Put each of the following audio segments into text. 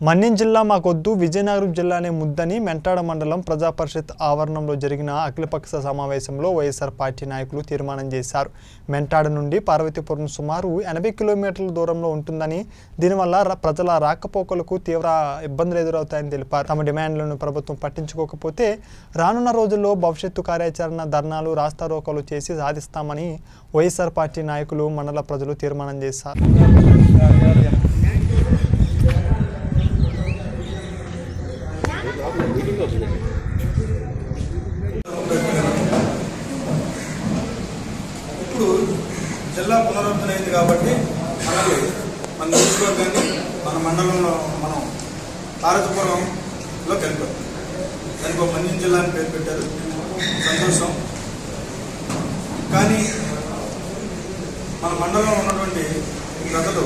మన్యం జిల్లా మాకొద్దు విజయనగరం జిల్లానే ముద్దని మెంటాడ మండలం ప్రజా పరిషత్ ఆవరణంలో జరిగిన అఖిలపక్ష సమావేశంలో వైఎస్ఆర్ పార్టీ నాయకులు తీర్మానం చేశారు. మెంటాడ నుండి పార్వతీపురం సుమారు 80 కిలోమీటర్ల దూరంలో ఉంటుందని, దీనివల్ల ప్రజల రాకపోకలకు తీవ్ర ఇబ్బందులు ఎదురవుతాయని తెలిపారు. తమ డిమాండ్లను ప్రభుత్వం పట్టించుకోకపోతే రానున్న రోజుల్లో భవిష్యత్తు కార్యాచరణ ధర్నాలు రాస్తారోకోలు చేసి సాధిస్తామని వైఎస్ఆర్ పార్టీ నాయకులు మండల ప్రజలు తీర్మానం చేశారు. ఇప్పుడు జిల్లా పునరుద్ధరణ అయింది కాబట్టి అలాగే మన నియోజకవర్గాన్ని మన మండలంలో మనం పార్వతీపురంలో కలిపాం. దానికి ఒక మన్యం జిల్లా అని పేరు పెట్టారు, సంతోషం. కానీ మన మండలంలో ఉన్నటువంటి ప్రజల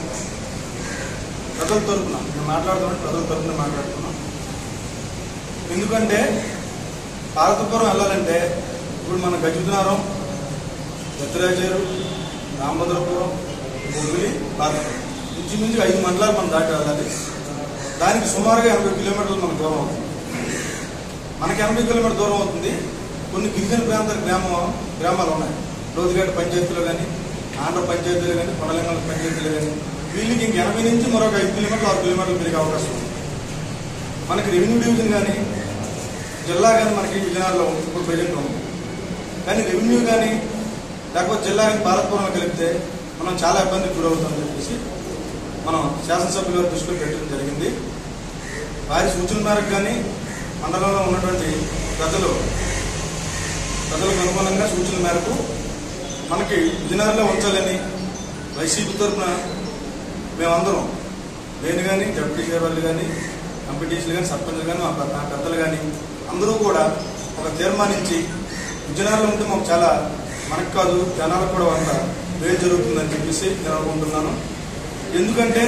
తరఫున మేము మాట్లాడుతున్నాం, ప్రజల తరఫున మాట్లాడుతున్నాం. ఎందుకంటే పార్వతీపురం వెళ్ళాలంటే ఇప్పుడు మన గజునారం, దత్తరాజేరు, రామభద్రపురం, బొబ్బిలి, పార్వతీపురం ఇంచుమించు 5 మండలాలు మనం దాటి వెళ్ళాలి. దానికి సుమారుగా 80 కిలోమీటర్లు మనకు దూరం అవుతుంది. మనకి 80 కిలోమీటర్ దూరం అవుతుంది. కొన్ని గిరిజన గ్రామాలు ఉన్నాయి, లోతుగడ్డ పంచాయతీలో కానీ, ఆంధ్ర పంచాయతీలో కానీ, కొడలింగల పంచాయతీలో కానీ. వీళ్ళకి ఇంక 80 నుంచి మరొక 5 కిలోమీటర్లు 6 కిలోమీటర్లు పెరిగే అవకాశం ఉంది. మనకి రెవెన్యూ డివిజన్ కానీ జిల్లా కానీ మనకి విజయనగరంలో ఇప్పుడు ప్రజెంట్ ఉంది. కానీ రెవెన్యూ కానీ లేకపోతే జిల్లా కానీ పార్వతీపురంలో కలిపితే మనం చాలా ఇబ్బందికి గురవుతామని చెప్పేసి మనం శాసనసభ్యుల గారి దృష్టిలో పెట్టడం జరిగింది. వారి సూచన మేరకు కానీ మండలంలో ఉన్నటువంటి ప్రజలకు అనుగుణంగా సూచన మేరకు మనకి విజయనగరంలో ఉంచాలని వైసీపీ తరఫున మేమందరం, నేను కానీ డిప్యూటీ చైర్మన్లు కానీ, ఎంపీటీసీలు కానీ, సర్పంచ్లు కానీ, మా పెద్దలు కానీ అందరూ కూడా ఒక తీర్మానించి విజయనగరంలో ఉంటే మాకు చాలా, మనకు కాదు జనాలకు కూడా అంత వేలు జరుగుతుందని చెప్పేసి నేను అనుకుంటున్నాను. ఎందుకంటే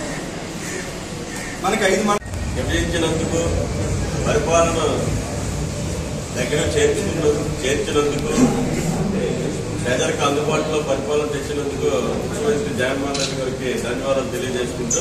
మనకి 5 మండలాలు విభజించినందుకు, పరిపాలన దగ్గర చేర్చినందుకు, ప్రజలకు అందుబాటులో పరిపాలన తెచ్చినందుకు ముఖ్యమంత్రి జగన్మోహన్ రెడ్డి గారికి ధన్యవాదాలు తెలియజేసుకుంటూ,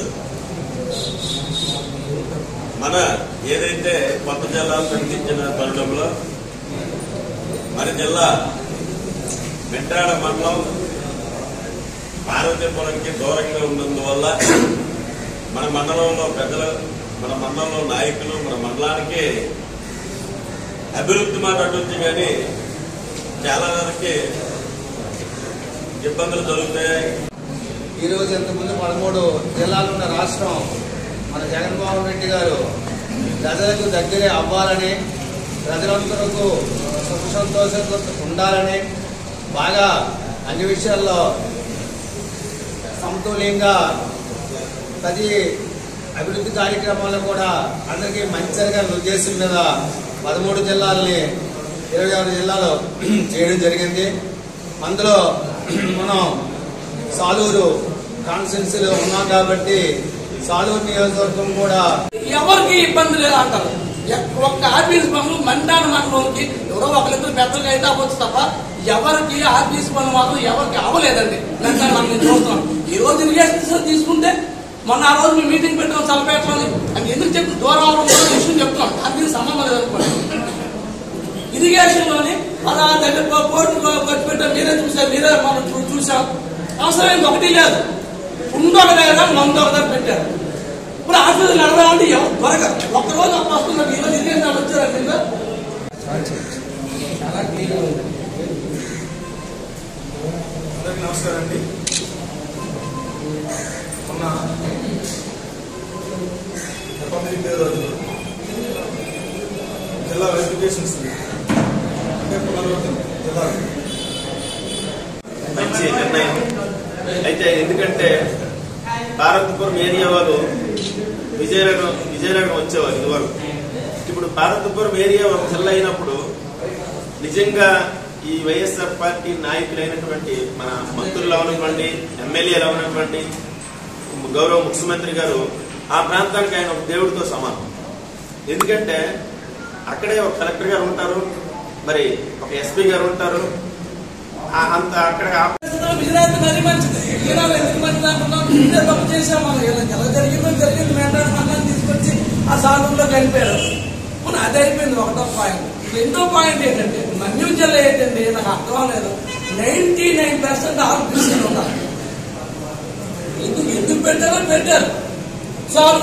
మన ఏదైతే కొత్త జిల్లాలు ప్రకటించిన తరుణంలో మన జిల్లా మెంటాడ మండలం పార్వతీపురంకి దూరంగా ఉన్నందువల్ల మన మండలంలో ప్రజలు, మన మండలంలో నాయకులు, మన మండలానికి అభివృద్ధి మాట్లాడవచ్చు కానీ చాలా వరకు ఇబ్బందులు జరుగుతాయి. ఈరోజు ఇంతకుముందు 13 జిల్లాలు ఉన్న రాష్ట్రం మన జగన్మోహన్ రెడ్డి గారు ప్రజలకు దగ్గరే అవ్వాలని, ప్రజలందరూ సుఖ సంతోషంతో ఉండాలని, బాగా అన్ని విషయాల్లో సమతుల్యంగా ప్రతి అభివృద్ధి కార్యక్రమాల్లో కూడా అందరికీ మంచి జరగాలనే ఉద్దేశం మీద 13 జిల్లాలని 26 జిల్లాలు చేయడం జరిగింది. అందులో మనం సాలూరు కాన్స్టిట్యున్సీలో ఉన్నాం కాబట్టి సాలూరు నియోజకవర్గం కూడా ఎవరికి ఇబ్బంది లేదు అంటారు. ఒక్క ఆఫీస్ పనులు మెంటాడ మండలంకి ఎవరో ఒకరిద్దరు పెద్దలు అయితే అవ్వచ్చు తప్ప ఎవరికి ఆఫీస్ పనులు మాత్రం ఎవరికి అవ్వలేదండి. మెంటాడ మండలం చూస్తున్నాం. ఈ రోజు ఇరిగేషన్ తీసుకుంటే మొన్న ఆ రోజు మేము మీటింగ్ పెట్టాం చల్లపేటలోని, అది ఎందుకు చెప్పి దూరం అవడం విషయం చెప్తున్నాం. దానికి సంబంధం లేదనుకోండి. ఇరిగేషన్ లోని అలా దగ్గర కోర్టు ఖర్చు పెట్టాం, మీరే మనం చూసాం. అవసరమైంది ఒకటి లేదు, ఉండొక దగ్గర మందు ఒక దగ్గర పెట్టారు. ఇప్పుడు ఆఫీసులు నడవాలంటే ఎవరు త్వరగా ఒక్కరోజు అప్పు వస్తున్నారు. ఈరోజు ఇరిగేషన్ వచ్చారండి ఇంకా చాలా క్లియర్గా ఉంది. అందరికీ నమస్కారం అండి. మొన్న రిపబ్లిక్ డే రోజు జిల్లా వెరిఫికేషన్ అంటే పునరుద్ధరణ జిల్లా మంచి నిర్ణయం. అయితే ఎందుకంటే పార్వతీపురం ఏరియా వాళ్ళు విజయనగరం వచ్చేవారు ఇదివరకు. ఇప్పుడు పార్వతీపురం ఏరియా ఒక జిల్లా అయినప్పుడు నిజంగా ఈ వైఎస్ఆర్ పార్టీ నాయకులైనటువంటి మన మంత్రులు అవనివ్వండి, ఎమ్మెల్యేలు అవనివ్వండి, గౌరవ ముఖ్యమంత్రి గారు ఆ ప్రాంతానికి ఆయన ఒక దేవుడితో సమానం. ఎందుకంటే అక్కడే ఒక కలెక్టర్ గారు ఉంటారు, మరి ఒక ఎస్పీ గారు ఉంటారు. అంత అక్కడ విజయనగరం మరీ మంచిది. ఎందుకు మంచిది అంటున్నాం? తప్పు చేసాం మనం. ఎలా జరిగిందో జరిగింది. చనిపోయారు. మన అది అయిపోయింది ఒకటో పాయింట్. రెండో పాయింట్ ఏంటంటే మన్యం జిల్లా ఏంటంటే నాకు అర్థం లేదు. 99% ఆర్బీసీలు ఉన్నారు. ఎందుకు పెట్టారో పెట్టారు. సో